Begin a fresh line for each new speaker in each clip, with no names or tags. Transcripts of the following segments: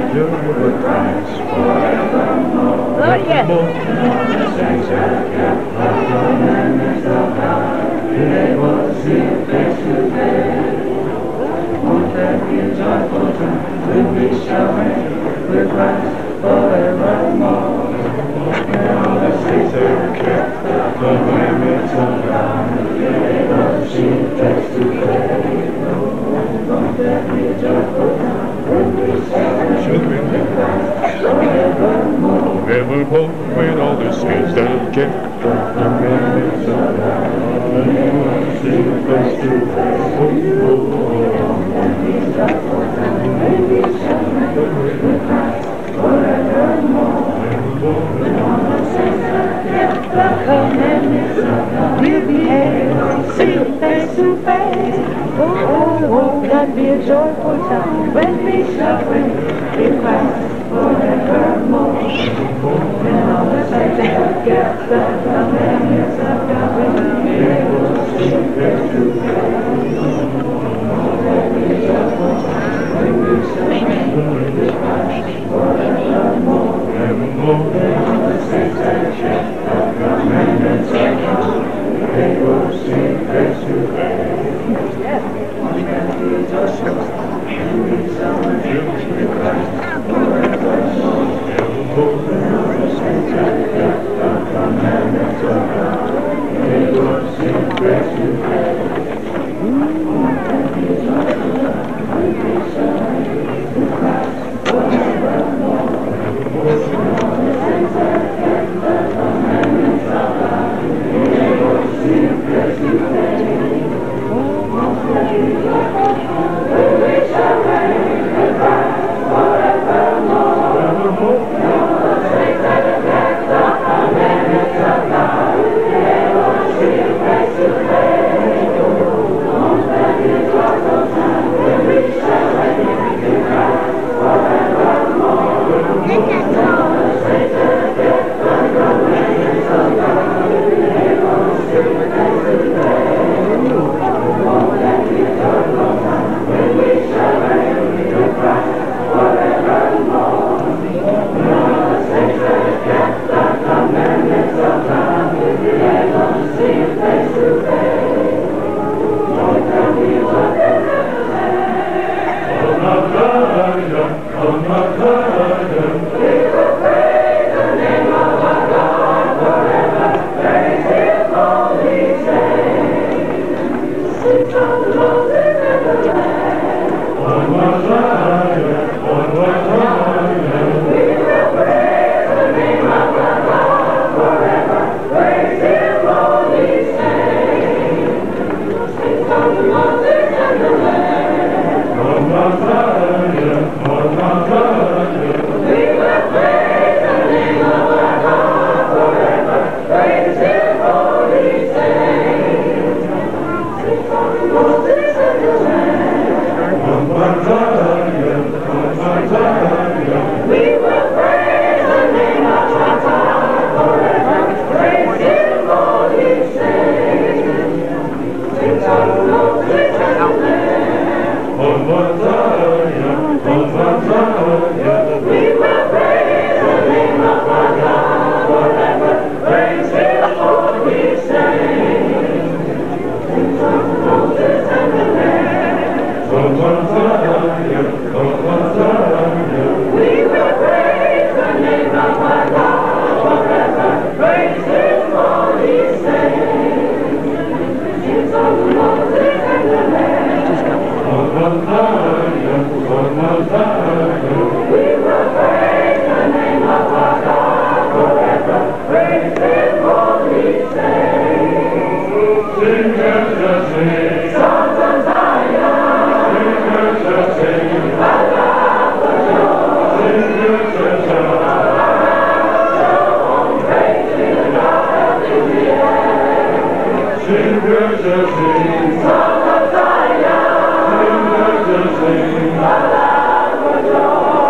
Good times forevermore.
Oh, yes.
Saints have kept the commandments of God. They will see face to face. Won't that be a joyful time when we shall reign with Christ forevermore? And all the saints have kept the commandments of God. They will see face to face. Won't that be a joyful time when we shall reign with Christ forevermore?
Evermore, when all the saints that have kept the commandments of God, they will see face to face.
We'll be able to see face to face. Oh, won't that be a joyful time when we shall reign with Christ forevermore? When all the saints have kept the commandments of God, we'll be able to see face to face. Won't that be a joyful time when we shall reign with Christ forevermore? When all the saints have kept the commandments of God, they will see face to face. Yes. Won't that be a joyful time when we shall reign with Christ forevermore? When all the saints have kept the commandments of God, they will see face to face. Won't that be a joyful time when we shall reign with Christ forevermore? When all the saints have kept the commandments of God, they will see face to face. Won't that be a joyful time when we shall reign with Christ forevermore? When all the saints have kept the commandments of God, they will see face to face. Won't that be a joyful time when we shall reign with Christ forevermore? When all the saints have kept the commandments of God, they will see face to face. Won't that be a joyful time when we shall reign with Christ forevermore? When all the saints have kept the commandments of God, they will see face to face. Won't that be a joyful we will praise the name of our God forever. Praise His holy name. Sing from the Moses and the Lamb.
On my Zion, on my Zion.
We will praise the name of our God forever. Praise His holy name. Sing from the Moses and the Lamb.
On my Zion, on my Zion.
We will praise the name of our God forever. Praise His holy name. Sing from the Moses and the Lamb.
On my Zion, on my Zion.
We will praise the name of our God forever. Praise His holy name. Sing from the Moses and the Lamb.
On my Zion, on my Zion.
We will praise the name of our God forever. Praise His holy name. Sing from the Moses and the Lamb.
On my Zion, on my Zion.
We will praise the name of our God forever. Praise His holy name. Sing from the Moses and the Lamb.
On my Zion, on my Zion.
We will praise the name of our God forever. Praise His holy name.
Sing as I sing,
Sons of Zion,
sing as I sing,
Allah for joy.
sing as I sing.
Praise be the God of Israel.
Sing as I sing,
Sons of Zion,
sing as I sing.
Allah for joy.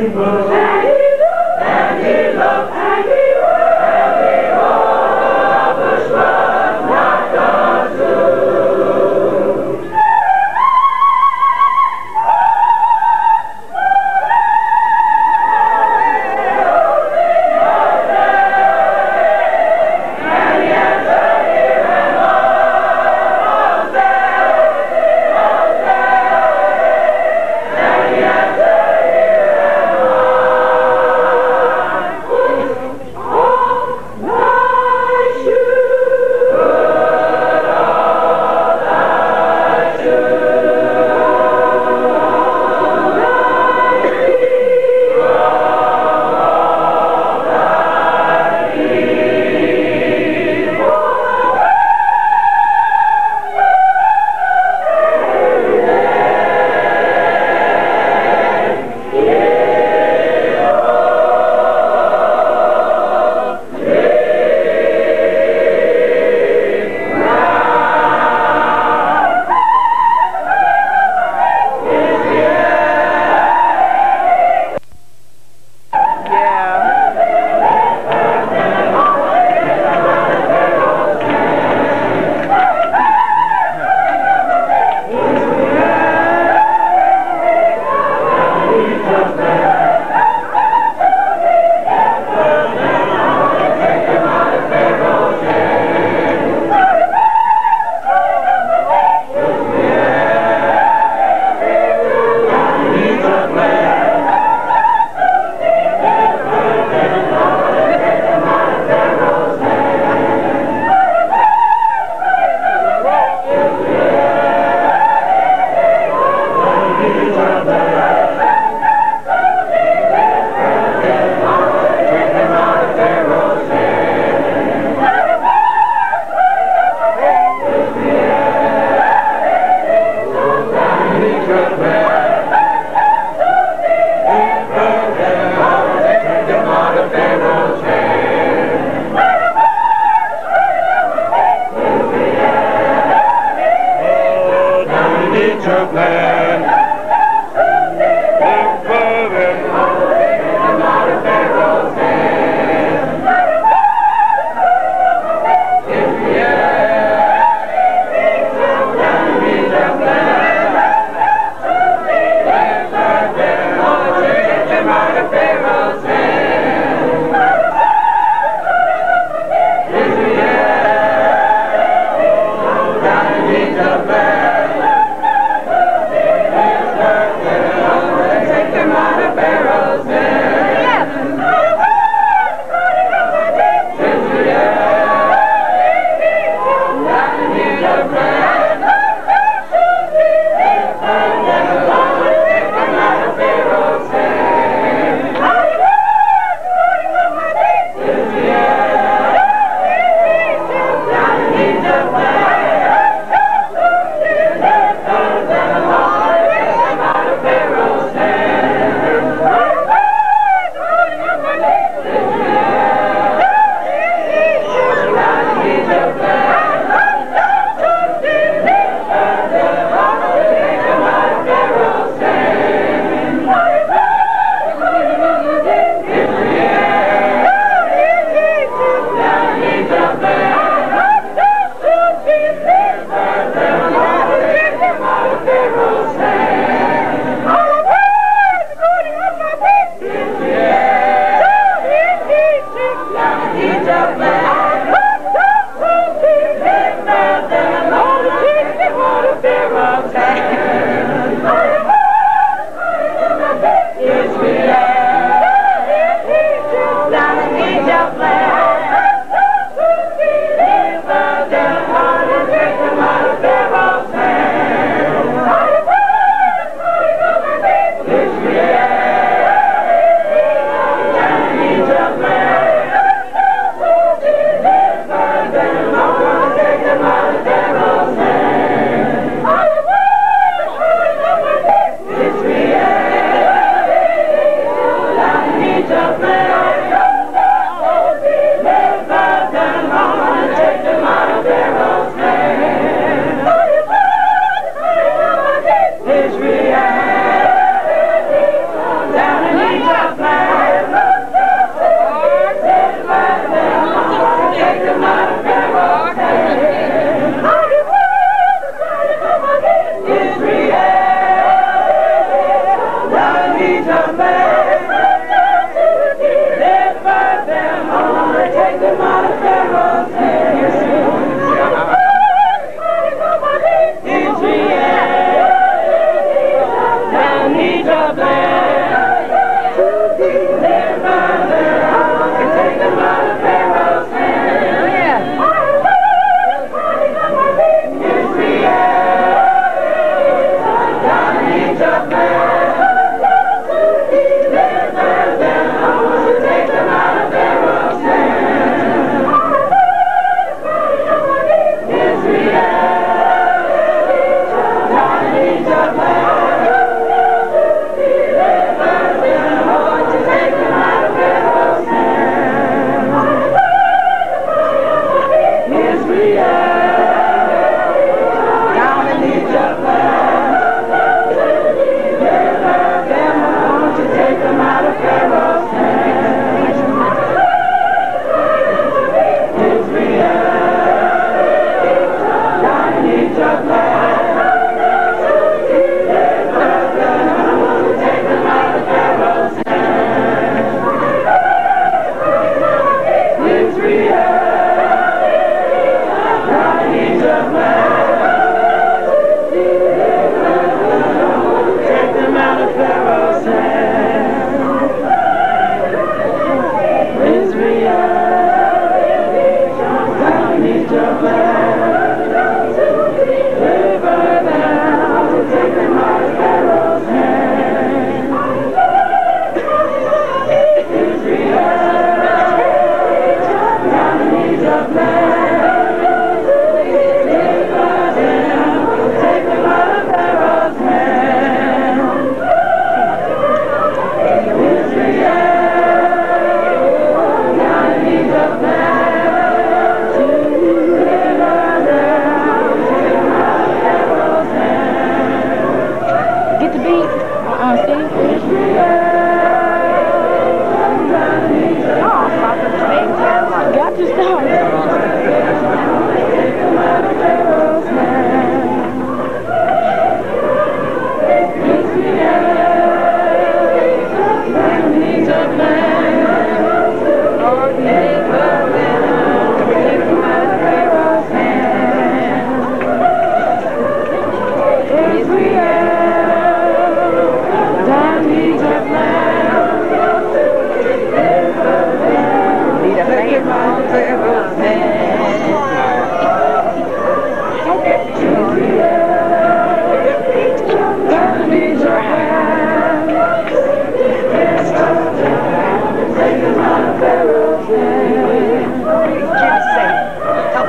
rose, and he looked, and he looked, and he rode, the bush was not gone soon. And he had turkey and almost there, and he had turkey and almost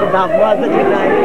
about Mother tonight.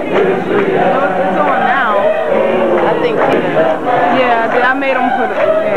Yeah, I made them put it. Yeah.